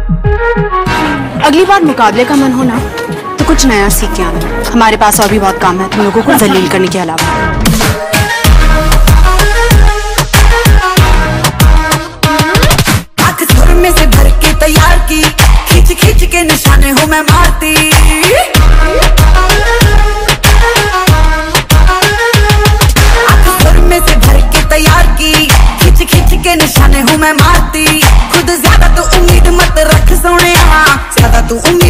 अगली बार मुकाबले का मन हो ना तो कुछ नया सीख के आना। हमारे पास और भी बहुत काम है तुम लोगों को जलील करने के अलावा। आँख सुर में से भर के तैयार की, खींच खींच के निशाने हूँ मैं मारती। आँख सुर में से भर के तैयार की, खींच खींच के निशाने हूँ मैं मारती। खुद ज्यादा तो उम्मीद मत रख सोने, ज्यादा तू